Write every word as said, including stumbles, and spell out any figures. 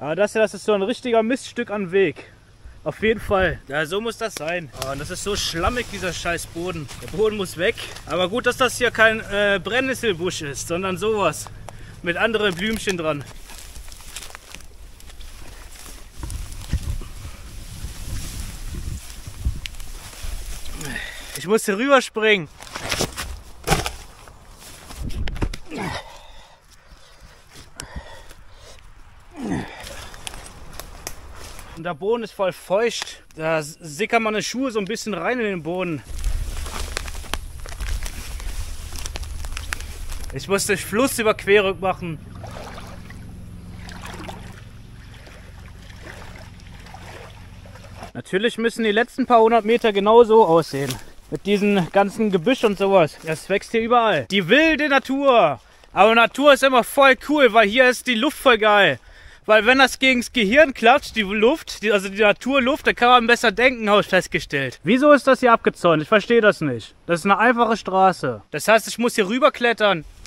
Aber das hier, das ist so ein richtiger Miststück an Weg. Auf jeden Fall. Ja, so muss das sein. Oh, und das ist so schlammig, dieser scheiß Boden. Der Boden muss weg. Aber gut, dass das hier kein äh, Brennnesselbusch ist, sondern sowas. Mit anderen Blümchen dran. Ich muss hier rüberspringen. Und der Boden ist voll feucht. Da sickern meine Schuhe so ein bisschen rein in den Boden. Ich muss durch Flussüberquerung machen. Natürlich müssen die letzten paar hundert Meter genau so aussehen. Mit diesem ganzen Gebüsch und sowas. Das wächst hier überall. Die wilde Natur. Aber Natur ist immer voll cool, weil hier ist die Luft voll geil. Weil wenn das gegen das Gehirn klatscht, die Luft, die, also die Naturluft, dann kann man besser denken, habe ich festgestellt. Wieso ist das hier abgezäunt? Ich verstehe das nicht. Das ist eine einfache Straße. Das heißt, ich muss hier rüberklettern.